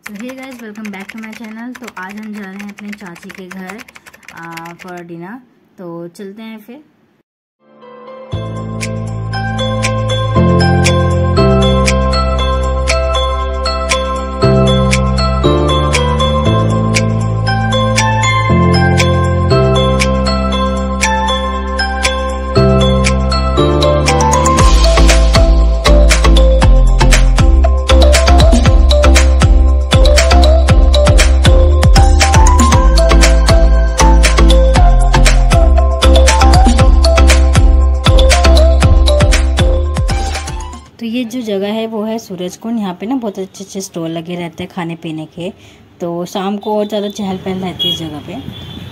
तो hey guys, welcome back to my channel. तो आज हम जा रहे हैं अपने चाची के घर फॉर डिनर। तो चलते हैं फिर। तो ये जो जगह है वो है सूरज कुंड। यहाँ पे ना बहुत अच्छे अच्छे स्टॉल लगे रहते हैं खाने पीने के। तो शाम को और ज़्यादा चहल पहल रहती है इस जगह पे।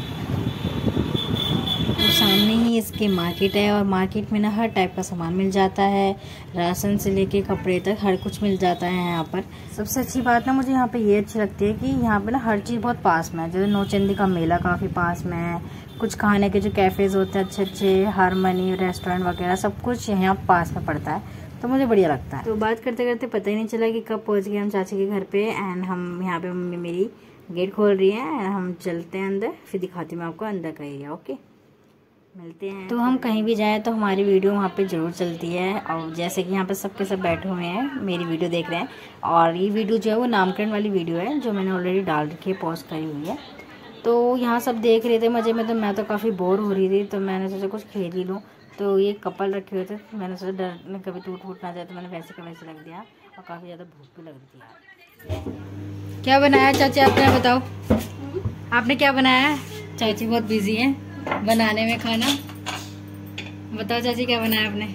तो सामने ही इसके मार्केट है और मार्केट में ना हर टाइप का सामान मिल जाता है। राशन से लेके कपड़े तक हर कुछ मिल जाता है यहाँ पर। सबसे अच्छी बात ना मुझे यहाँ पे ये अच्छी लगती है कि यहाँ पे ना हर चीज़ बहुत पास में है। जैसे नौचंदी का मेला काफ़ी पास में है। कुछ खाने के जो कैफ़ेज़ होते हैं अच्छे अच्छे, हारमनी रेस्टोरेंट वगैरह सब कुछ यहाँ पास में पड़ता है। तो मुझे बढ़िया लगता है। तो बात करते करते पता ही नहीं चला कि कब पहुँच गए हम चाची के घर पे। एंड हम यहाँ पे मम्मी मेरी गेट खोल रही है एंड हम चलते हैं अंदर। फिर दिखाती हूँ मैं आपको अंदर का एरिया। ओके, मिलते हैं। तो हम कहीं भी जाएं तो हमारी वीडियो वहाँ पे ज़रूर चलती है। और जैसे कि यहाँ पे सबके सब बैठे हुए हैं, मेरी वीडियो देख रहे हैं। और ये वीडियो जो है वो नामकरण वाली वीडियो है जो मैंने ऑलरेडी डाल रखी है, पोस्ट करी हुई है। तो यहाँ सब देख रहे थे मज़े में। तो मैं तो काफ़ी बोर हो रही थी, तो मैंने सोचा कुछ खेल ही लूँ। तो ये कपल रखे हुए थे, मैंने सोचा डर में कभी टूट फूट ना जाए, तो मैंने वैसे का वैसे रख दिया। और काफ़ी ज़्यादा भूख भी लग रही थी। क्या बनाया चाची आपने, बताओ आपने क्या बनाया? चाची बहुत बिजी है बनाने में खाना। बताओ चाची क्या बनाया आपने?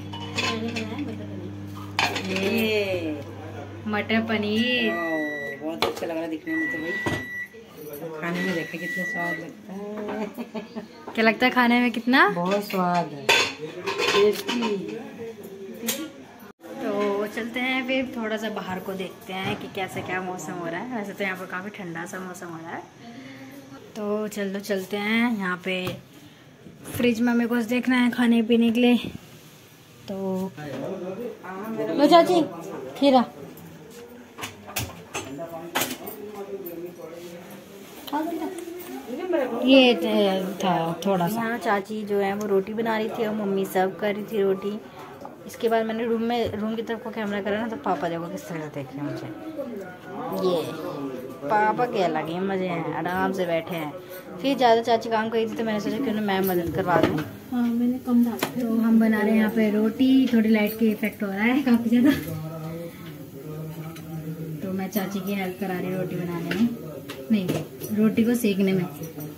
ये मटर पनीर। बहुत अच्छा लग रहा है दिखने में। तो भाई खाने में देखे कितना स्वाद लगता है। क्या लगता है खाने में? कितना बहुत स्वाद है, टेस्टी। तो चलते हैं फिर, थोड़ा सा बाहर को देखते हैं कि कैसा क्या मौसम हो रहा है। वैसे तो यहाँ पर काफ़ी ठंडा सा मौसम हो रहा है। तो चलते हैं। यहाँ पे फ्रिज में हमें कुछ देखना है खाने पीने के लिए। तो लो चाची, खीरा ये था थोड़ा सा। यहाँ चाची जो है वो रोटी बना रही थी और मम्मी सर्व कर रही थी रोटी। इसके बाद मैंने रूम की तरफ को कैमरा करा ना, तो पापा देखो किस तरह से देख रहे हैं मुझे। ये पापा के अलग ही मज़े हैं, आराम से बैठे हैं। फिर ज़्यादा चाची काम करी थी तो मैंने सोचा क्यों ना मैं मदद करवा दूँ। हाँ, मैंने कम डाला। तो हम बना रहे हैं यहाँ पे रोटी। थोड़ी लाइट के इफेक्ट हो रहा है काफ़ी ज़्यादा। तो मैं चाची की हेल्प करा रही हूँ रोटी बनाने में, नहीं रोटी को सेकने में।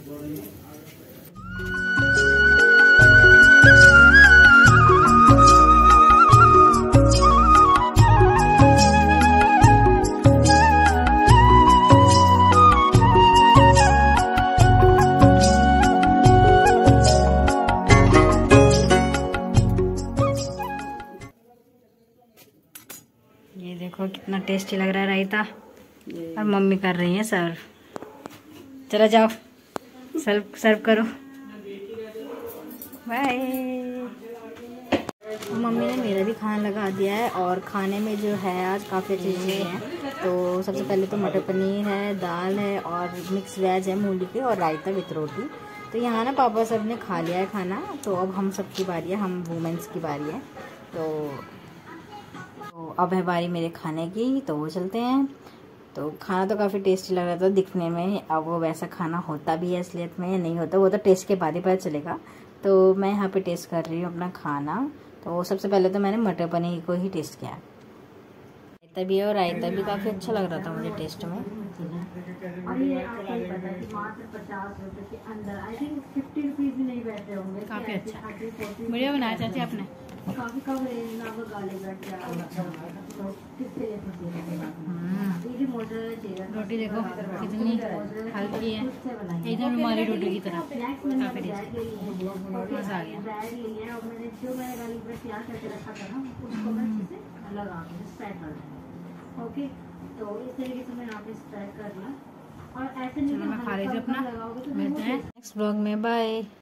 ये देखो कितना टेस्टी लग रहा है रायता। और मम्मी कर रही है सर्व। चलो जाओ सर्व करो। बाय। मम्मी ने मेरा भी खाना लगा दिया है। और खाने में जो है आज काफ़ी अच्छी चीज़ें हैं। तो सबसे पहले तो मटर पनीर है, दाल है और मिक्स वेज है मूली की, और रायता विद रोटी। तो यहाँ ना पापा सब ने खा लिया है खाना। तो अब हम सबकी बारी है, हम वुमेंस की बारी है। तो अब है बारी मेरे खाने की। तो वो चलते हैं। तो खाना तो काफ़ी टेस्टी लग रहा था दिखने में। अब वो वैसा खाना होता भी है असलियत में या नहीं होता, वो तो टेस्ट के बाद ही पता चलेगा। तो मैं यहाँ पे टेस्ट कर रही हूँ अपना खाना। तो सबसे पहले तो मैंने मटर पनीर को ही टेस्ट किया। रायता भी है और रायता भी काफ़ी अच्छा लग रहा था मुझे टेस्ट में। काफ़ी अच्छा, बढ़िया बनाया चाची आपने। रोटी देखो कितनी हल्की है, एकदम रुमाली रोटी की तरह। काफ़ी टेस्टी, मज़ा आ गया। ओके, तो इस तरीके से मैं यहाँ पे स्प्रेड कर रहा। और ऐसे नहीं मैं खा रही थी अपना। मिलते हैं नेक्स्ट ब्लॉग में, बाय।